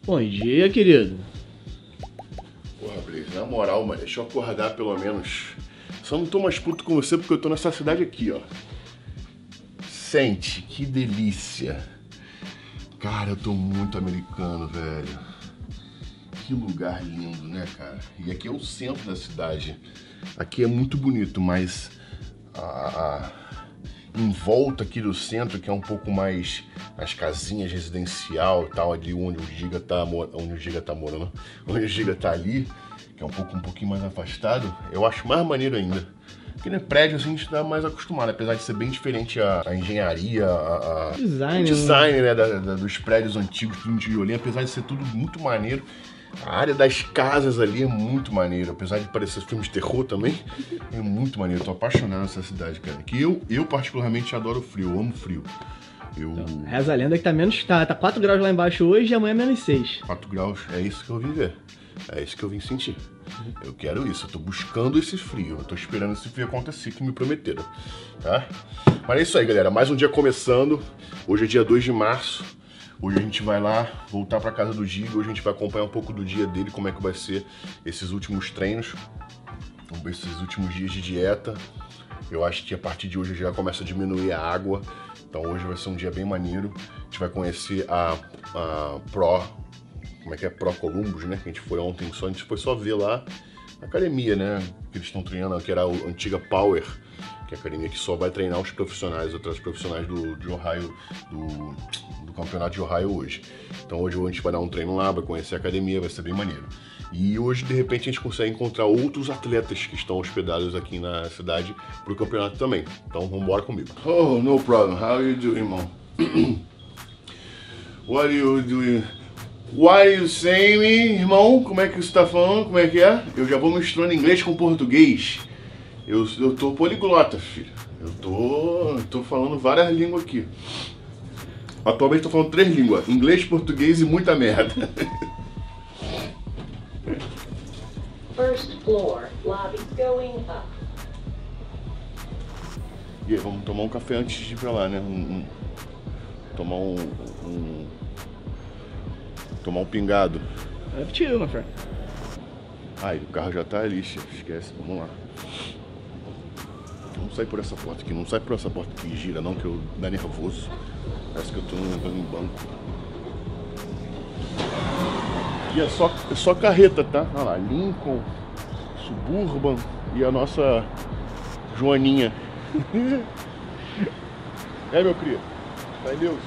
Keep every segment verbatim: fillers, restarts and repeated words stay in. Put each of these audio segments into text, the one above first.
Bom dia, querido. Porra, Blaze, na moral, mano, deixa eu acordar pelo menos. Só não tô mais puto com você porque eu tô nessa cidade aqui, ó. Sente, que delícia. Cara, eu tô muito americano, velho. Que lugar lindo, né, cara? E aqui é o centro da cidade. Aqui é muito bonito, mas a, a, em volta aqui do centro, que é um pouco mais as casinhas residencial e tal, ali onde o Giga tá, onde o Giga tá morando, onde o Giga tá ali, que é um pouco um pouquinho mais afastado, eu acho mais maneiro ainda. Porque no prédio assim, a gente tá mais acostumado, apesar de ser bem diferente a, a engenharia, a, a design, o design né, da, da, dos prédios antigos, tudo de tijolinho, apesar de ser tudo muito maneiro. A área das casas ali é muito maneiro, apesar de parecer filmes de terror também, é muito maneiro. Eu tô apaixonado nessa cidade, cara. Que eu, eu particularmente adoro frio, eu amo frio. Eu... Então, reza a lenda que tá menos. Tá, tá quatro graus lá embaixo hoje e amanhã menos seis. quatro graus, é isso que eu vim ver. É isso que eu vim sentir. Eu quero isso, eu tô buscando esse frio, eu tô esperando esse frio acontecer que me prometeram, tá? Mas é isso aí, galera, mais um dia começando. Hoje é dia dois de março. Hoje a gente vai lá, voltar pra casa do Giga. Hoje a gente vai acompanhar um pouco do dia dele, como é que vai ser esses últimos treinos, esses últimos dias de dieta. Eu acho que a partir de hoje já começa a diminuir a água. Então hoje vai ser um dia bem maneiro. A gente vai conhecer a, a Pro, como é que é? Pro Columbus, né? Que a gente foi ontem só, a gente foi só ver lá na academia, né? Que eles estão treinando, que era a antiga Power, que é a academia que só vai treinar os profissionais, outros profissionais do, de Ohio, do, do campeonato de Ohio hoje. Então hoje a gente vai dar um treino lá, vai conhecer a academia, vai ser bem maneiro. E hoje, de repente, a gente consegue encontrar outros atletas que estão hospedados aqui na cidade para o campeonato também. Então vamos embora comigo. Oh, no problem. How are you doing, mom? What are you doing? What are you saying, irmão? Como é que você tá falando? Como é que é? Eu já vou misturando inglês com português. Eu, eu tô poliglota, filho. Eu tô, eu tô falando várias línguas aqui. Atualmente tô falando três línguas. Inglês, português e muita merda. First floor, lobby going up. E aí, vamos tomar um café antes de ir pra lá, né? Um, um, tomar um, um... Tomar um pingado. Up to you, my friend. Ai, o carro já tá ali, esquece. Vamos lá. Vamos sair por essa porta aqui. Não sai por essa porta que gira, não, que eu dá nervoso. Parece que eu tô andando em banco. E é só, é só carreta, tá? Olha lá, Lincoln, Suburban e a nossa Joaninha. É, meu cria. Vai, Deus.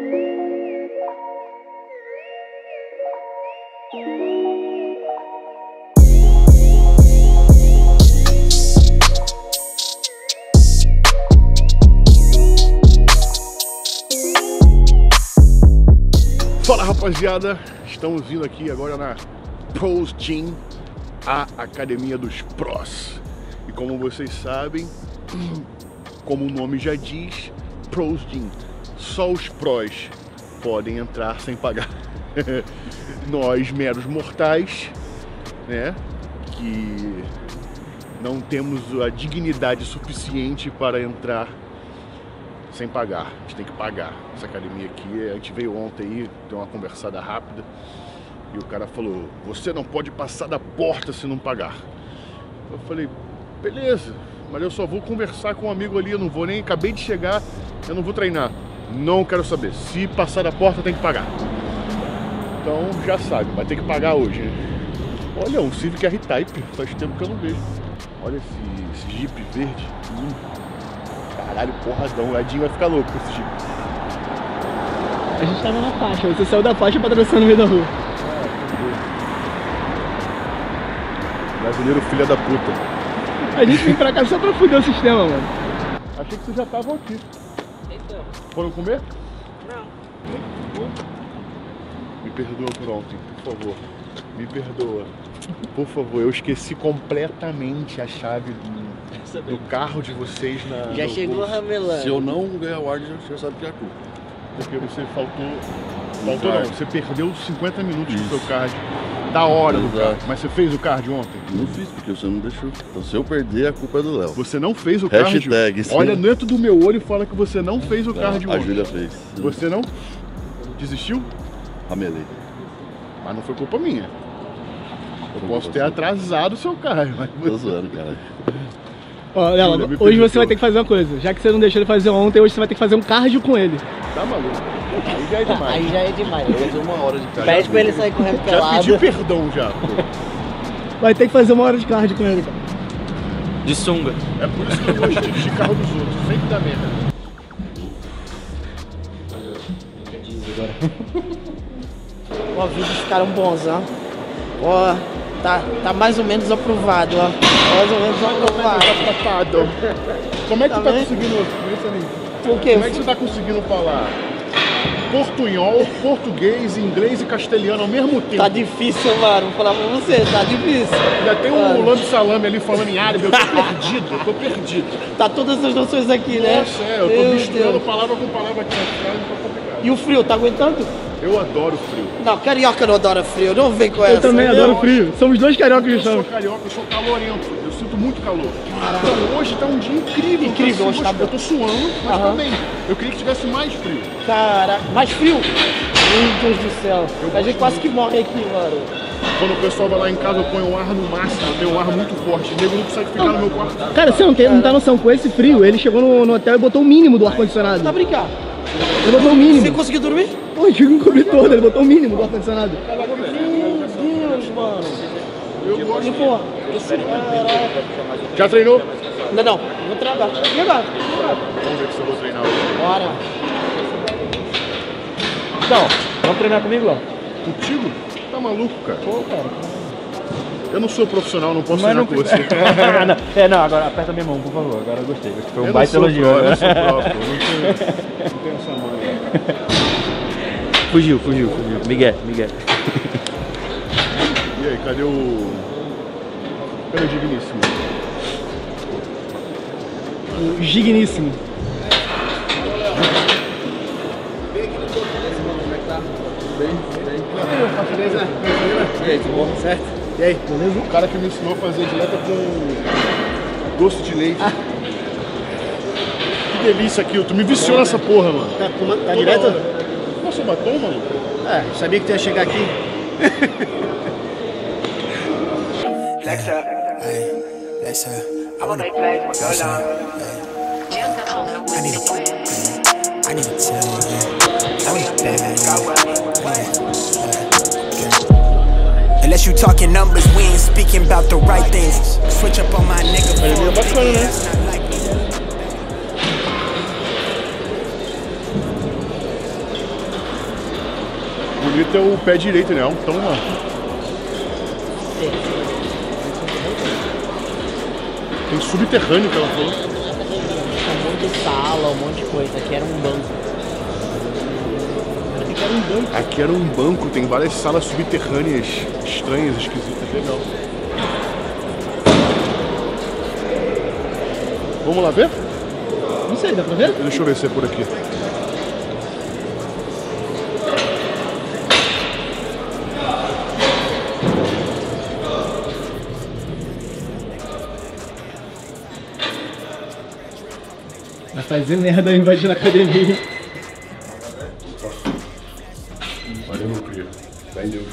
Fala, rapaziada, estamos vindo aqui agora na Pros Gym, a academia dos prós. E como vocês sabem, como o nome já diz, Pros Gym, só os prós podem entrar sem pagar. Nós, meros mortais, né, que não temos a dignidade suficiente para entrar sem pagar, a gente tem que pagar. Essa academia aqui, a gente veio ontem aí, deu uma conversada rápida e o cara falou, você não pode passar da porta se não pagar. Eu falei, beleza, mas eu só vou conversar com um amigo ali, eu não vou nem, acabei de chegar, eu não vou treinar. Não quero saber, se passar da porta tem que pagar. Então já sabe, vai ter que pagar hoje, né? Olha, um Civic R-Type, faz tempo que eu não vejo. Olha esse, esse Jeep verde, lindo. Caralho, porradão, o Edinho vai ficar louco com esse Jeep. A gente tava na faixa, você saiu da faixa pra atravessar no meio da rua. Ah, brasileiro filha da puta. A gente vem pra cá só pra fuder o sistema, mano. Achei que vocês já estavam aqui. Então. Foram comer? Não. Me perdoa por ontem, por favor. Me perdoa. Por favor, eu esqueci completamente a chave do, do carro de vocês na... Já no chegou curso. ramelando. Se eu não ganhar o ordem, você sabe que é a culpa. Porque você faltou... Faltou não, você perdeu cinquenta minutos Isso. do seu card. Da hora do Exato. card. Mas você fez o card ontem? Não fiz, porque você não deixou. Então se eu perder, a culpa é do Léo. Você não fez o card? Hashtag, sim. Olha dentro do meu olho e fala que você não fez o card A ontem. Júlia fez. Você não? Desistiu? Ramelei. Mas não foi culpa minha. Eu posso ter atrasado o seu carro, mas... Tô zoando, cara. Ó, Léo, Júlia, me hoje você permitiu. vai ter que fazer uma coisa. Já que você não deixou ele fazer ontem, hoje você vai ter que fazer um cardio com ele. Tá maluco? Aí já é demais. Aí já é demais. Eu vou fazer uma hora de cara. Pede pra ele sair correndo Já pelado. pedi perdão já. Pô. Vai ter que fazer uma hora de cardio com ele, cara. De sunga. É por isso que eu gosto de dirigir carro dos outros. Sempre dá merda. Ó, vídeos ficaram bons, ó. Ó, tá, tá mais ou menos aprovado, ó. Mais ou menos aprovado. Tapado. Como é que Tá tu tá vendo? conseguindo... Por quê? Como é que você tá conseguindo falar portunhol, português, inglês e castelhano ao mesmo tempo? Tá difícil, mano. Vou falar pra você, tá difícil. Ainda tem um Mano. lambe salame ali falando em árabe. Eu tô perdido, eu tô perdido. Tá todas as noções aqui, né? Nossa, é, eu tô Meu misturando Deus. palavra com palavra aqui na frase, tá complicado. E o frio, tá aguentando? Eu adoro frio. Não, carioca não adora frio. Não vem com essa. Eu também entendeu? adoro frio. Somos dois cariocas que Eu sou estamos. carioca, eu sou calorento, eu sinto muito calor. Então hoje tá um dia incrível. Incrível, eu tô, hoje tá bom. Eu tô suando, mas Aham. tá bem. Eu queria que tivesse mais frio. Caraca, mais frio? Meu Deus do céu. Eu A gente gosto quase muito. que morre aqui, mano. Quando o pessoal vai lá em casa, eu ponho o ar no máximo, eu tenho um ar muito forte. O nego não consegue ficar no meu quarto. Cara, você não tem, não tá noção, com esse frio, ele chegou no, no hotel e botou o mínimo do ar-condicionado. Tá brincando? Ele botou o Você mínimo. conseguiu dormir? Pô, eu tive que cobrir todo, ele botou o mínimo do ar-condicionado. Meu Deus, mano. Eu gosto. E porra, esse caraca. Já treinou? Não, não. Vou trabalhar. E agora? Vamos ver se eu vou treinar hoje. Bora. Então, vamos treinar comigo, Léo? Contigo? Tá maluco, cara? Pô, cara. Eu não sou profissional, não posso Mas treinar não... com você. não, é, não, agora aperta minha mão, por favor. Agora eu gostei. Acho que foi um Eu baita não sou elogio. pró, eu não agora. sou próprio, eu não tenho, não tenho essa mãe. Fugiu, fugiu, fugiu. Miguel, Miguel. E aí, cadê o... Cadê o digníssimo? O Gigníssimo. E aí, tudo bom? Certo? E aí, beleza? O cara que me ensinou a fazer dieta com doce de leite. Que delícia aquilo, tu me viciou nessa porra, mano. Tá, toma- tá Toda direto? hora. Nossa, batom, mano? É, sabia que tu ia chegar aqui. Hey, let's uh, I wanna, let's, uh, I need to, I need to tell you, yeah. I need bad, yeah. Unless you talking numbers, we ain't speaking about the right things. Switch up on my nigga. Ele é bacana, né? That's not like me. Bonito é o pé direito, né? Então, ó. Tem subterrâneo que ela falou. Um monte de sala, um monte de coisa. Aqui era um banco. Aqui era um banco. Aqui era um banco, tem várias salas subterrâneas estranhas, esquisitas, legal. Vamos lá ver? Não sei, dá pra ver? Deixa eu ver se é por aqui. Vai fazer merda invadindo a academia. Olha, meu filho. Vai Deus.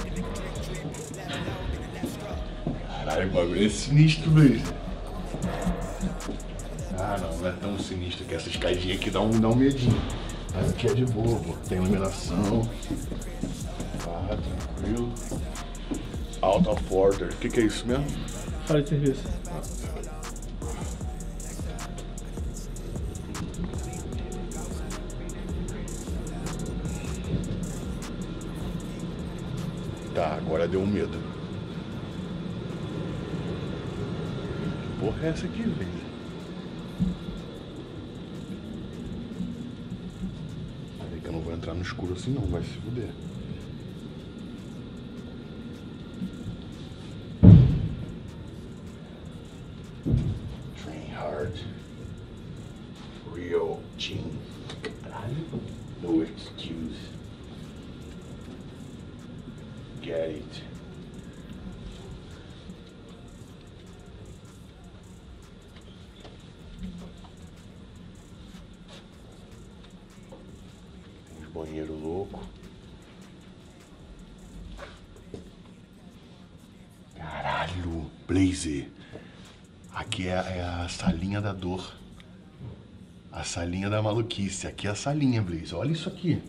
Caralho, o bagulho é sinistro, velho. Ah, não, não é tão sinistro que essa escadinha aqui dá um, dá um medinho. Mas aqui é de boa, pô. Tem iluminação. Ah, tranquilo. Out of order. O que, que é isso mesmo? Fora de serviço. Tá, agora deu um medo. Que porra é essa aqui, velho? Peraí que eu não vou entrar no escuro assim não, vai se fuder. Train hard. Real Gene. Caralho. No excuse. Get it. Tem uns banheiros loucos. Blaze, aqui é, é a salinha da dor. A salinha da maluquice. Aqui é a salinha, Blaze. Olha isso aqui.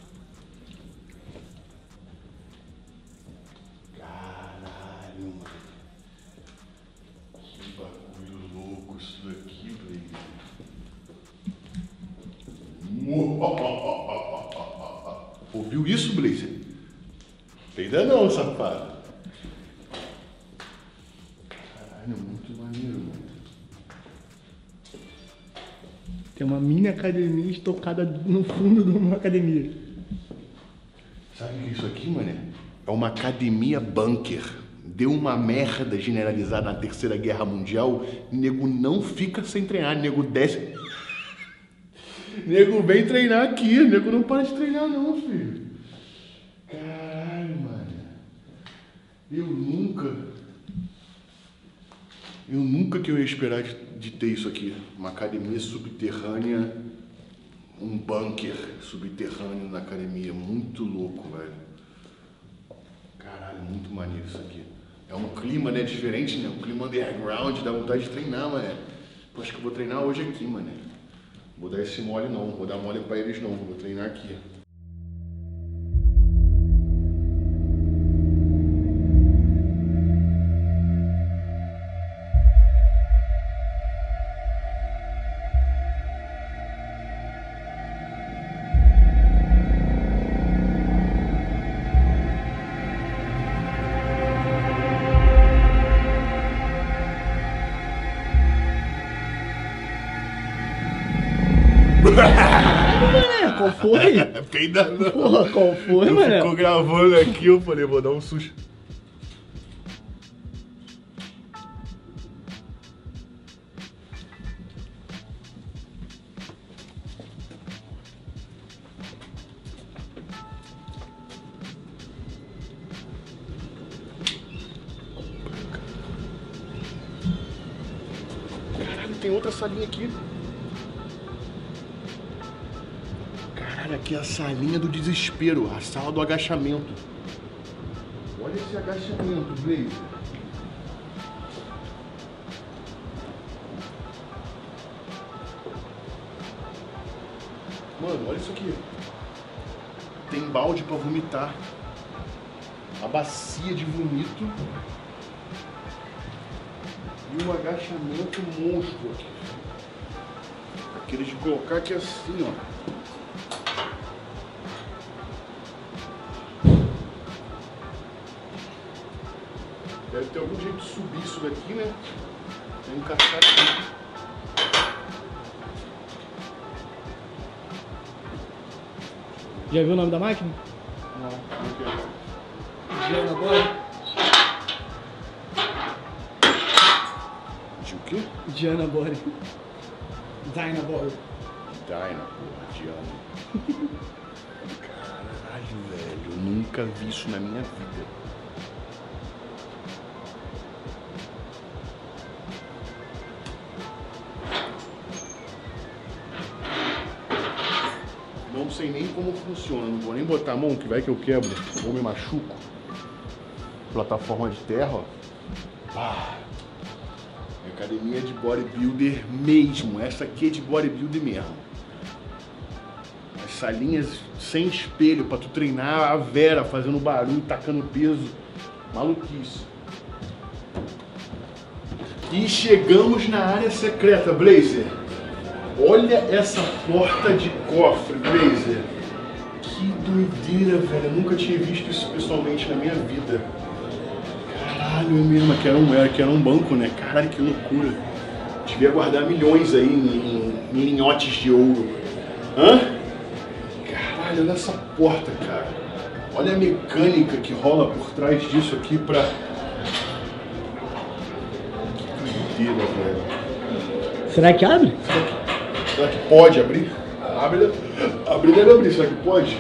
Caralho, mano. Que bagulho louco isso daqui, Blaze. Ouviu isso, Blaze? Ainda não, safado. Caralho, muito maneiro, mano. Tem uma mini academia estocada no fundo de uma academia. Sabe o que é isso aqui, mané? É uma academia bunker. Deu uma merda generalizada na Terceira Guerra Mundial. Nego não fica sem treinar. Nego desce. Nego vem treinar aqui. Nego não para de treinar, não, filho. Caralho, mano. Eu nunca. Eu nunca que eu ia esperar de, de ter isso aqui. Uma academia subterrânea, um bunker subterrâneo na academia. Muito louco, velho. Caralho, muito maneiro isso aqui. É um clima, né, diferente, né? Um clima underground, dá vontade de treinar, mané. Pô, acho que eu vou treinar hoje aqui, mané. Vou dar esse mole não, vou dar mole pra eles não, vou treinar aqui. Qual foi? Fiquei ainda não. Porra, qual foi, eu mano? Ficou gravando aqui, eu falei, vou dar um susto. Caralho, tem outra salinha aqui. Caralho, aqui é a salinha do desespero, a sala do agachamento. Olha esse agachamento, Blaze. Mano, olha isso aqui. Tem balde pra vomitar. A bacia de vomito. E um agachamento monstro aqui. Aqueles de colocar aqui assim, ó. Deve ter algum jeito de subir isso daqui, né? Tem um encaixar aqui. Já viu o nome da máquina? Não, não quero. Diana Boy. De o quê? Diana Boy. Dyna Boy. Dyna, porra, Diana. Caralho, velho. Eu nunca vi isso na minha vida. Não sei nem como funciona, não vou nem botar a mão, que vai que eu quebro, ou me machuco. Plataforma de terra, ó. Ah, academia de bodybuilder mesmo, essa aqui é de bodybuilder mesmo. As salinhas sem espelho pra tu treinar a Vera fazendo barulho, tacando peso, maluquice. E chegamos na área secreta, Blazer. Olha essa porta de cofre, Blazer. Que doideira, velho. Eu nunca tinha visto isso pessoalmente na minha vida. Caralho, é mesmo. Aqui era um, aqui era um banco, né? Caralho, que loucura. Devia guardar milhões aí em, em linhotes de ouro. Hã? Caralho, olha essa porta, cara. Olha a mecânica que rola por trás disso aqui pra... Que doideira, velho. Será que abre? Será que... Será que pode abrir? Abre, abre deve abrir, será que pode?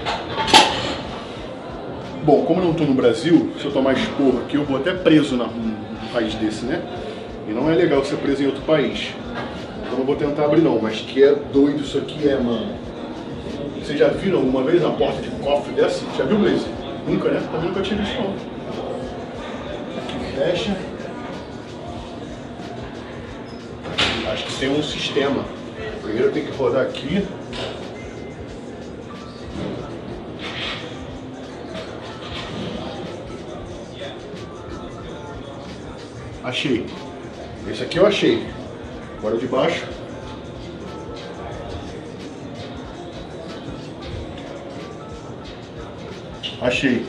Bom, como eu não tô no Brasil, se eu tomar esporro aqui, eu vou até preso na, num país desse, né? E não é legal ser preso em outro país. Então não vou tentar abrir não, mas que é doido isso aqui é, mano. Vocês já viram alguma vez uma porta de cofre dessa? Já viu, Blaze? Nunca, né? Também nunca tinha visto não. Aqui fecha. tem um sistema. Primeiro tem que rodar aqui. Achei. Esse aqui eu achei. Agora de baixo. Achei.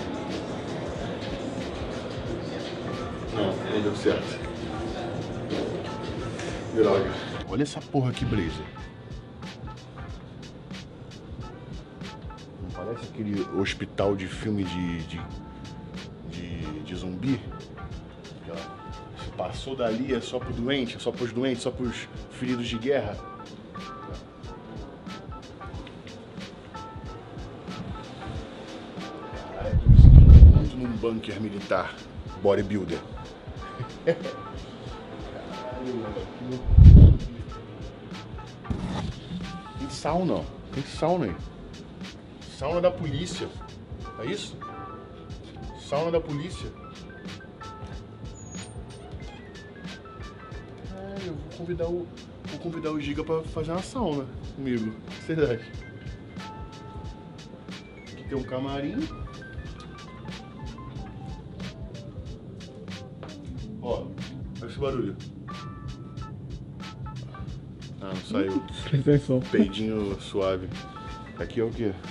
Não, não deu certo. Droga. Olha essa porra aqui, Blazer. Não parece aquele hospital de filme de, de, de, de zumbi? Se passou dali é só pro doente, é só pros doentes, só pros feridos de guerra. Caralho, tô me sentindo muito num bunker militar, bodybuilder. Caralho, mano. Tem sauna, tem sauna aí. Sauna da polícia. É isso? Sauna da polícia. É, eu vou convidar o, vou convidar o Giga pra fazer uma sauna comigo. Verdade. Aqui tem um camarim. Ó, olha esse barulho. Ah, não saiu. Presta atenção. Peidinho suave. Aqui é o quê?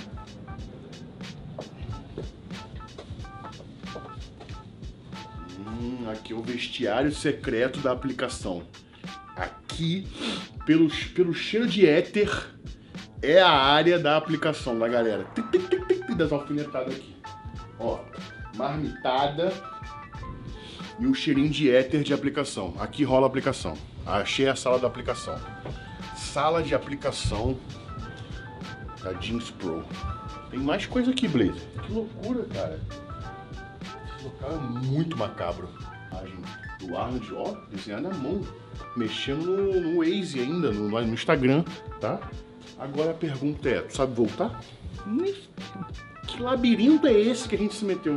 Hum, aqui é o vestiário secreto da aplicação. Aqui, pelo, pelo cheiro de éter, é a área da aplicação da galera. Tic, tic, tic, tic, das alfinetadas aqui. Ó, marmitada e o cheirinho de éter de aplicação. Aqui rola a aplicação. Achei a sala da aplicação. Sala de aplicação da Jeans Pro. Tem mais coisa aqui, Blazer. Que loucura, cara. Esse local é muito macabro. A imagem do Arnold, ó, desenhada na mão. Mexendo no, no Waze ainda, no, no Instagram, tá? Agora a pergunta é, tu sabe voltar? Que labirinto é esse que a gente se meteu?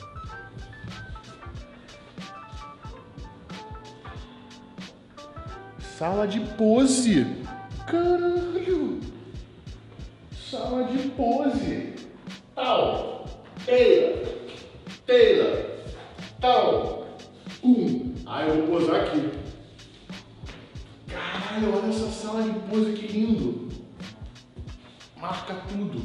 Sala de pose. Caralho. Sala de pose. Tal. Taylor. Taylor. Tal. Um. Ah, eu vou posar aqui. Caralho, olha essa sala de pose que lindo. Marca tudo.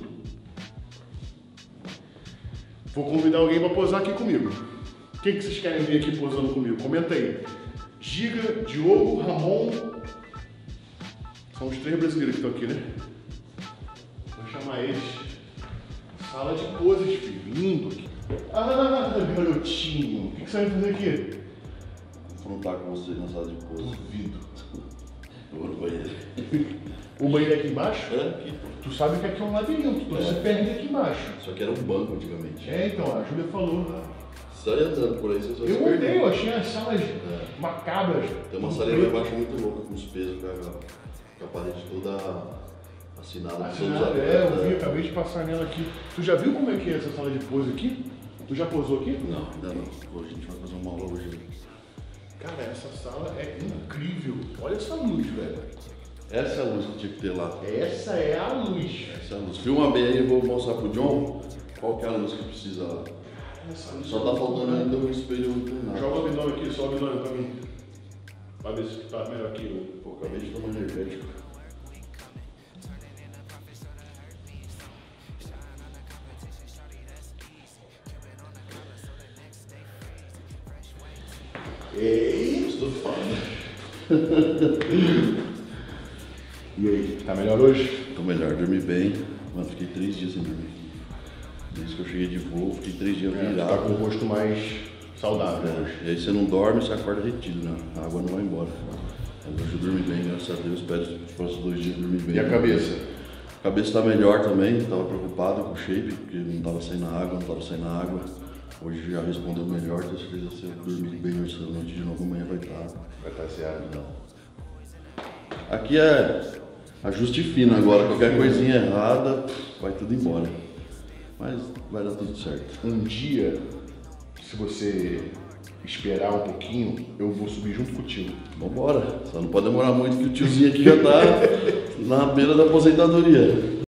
Vou convidar alguém pra posar aqui comigo. Quem que vocês querem ver aqui posando comigo? Comenta aí. Giga, Diogo, Ramon. São os três brasileiros que estão aqui, né? Vou chamar eles. Sala de poses, filho. Lindo aqui. Ah, garotinho. O que, que você vai fazer aqui? Confrontar com você na sala de pose. Duvido. Eu vou no banheiro. O banheiro é aqui embaixo? É, aqui. Tu sabe que aqui é um labirinto. Tu se perde aqui embaixo. Só que era um banco antigamente. É, então, a Júlia falou. Sai andando por aí, você só se Eu perdeu. odeio, eu achei as salas macabras. Tem uma salinha lá embaixo muito louca, com os pesos, com a, com a parede toda assinada. Assinada, é, eu vi, acabei de passar nela aqui. Tu já viu como é que é essa sala de pose aqui? Tu já posou aqui? Não, ainda não. Hoje a gente vai fazer uma aula hoje. Cara, essa sala é incrível. Olha essa luz, velho. Essa é a luz que tinha que ter lá. Essa é a luz. Essa é a luz. Filma bem aí, eu vou mostrar pro John qual que é a luz que precisa lá. Essa luz Só tá faltando ainda o espelho inclinado. Joga o binômio aqui, só o binômio pra mim. Pra ver se tá melhor aqui. Pô, acabei de tomar energético. Ei, Estou foda. E aí, tá melhor hoje? Tô melhor, dormi bem. Mano, fiquei três dias sem dormir. Desde que eu cheguei de voo, fiquei três dias É, virado. tá com o rosto mais saudável É, hoje. e aí você não dorme, você acorda retido, né? A água não vai embora. Mas hoje eu dormi bem, graças a Deus. Espero os próximos dois dias dormir bem. E a cabeça? A cabeça tá melhor também, tava preocupado com o shape, porque não tava saindo água, não tava saindo água. Hoje já respondeu melhor, tenho certeza que se eu dormir bem hoje essa noite de novo, amanhã vai estar. Vai estar certo. Não. Aqui é ajuste fino agora, qualquer coisinha errada, vai tudo embora. Mas vai dar tudo certo. Um dia, se você esperar um pouquinho, eu vou subir junto contigo. Vambora, só não pode demorar muito que o tiozinho aqui já tá na beira da aposentadoria.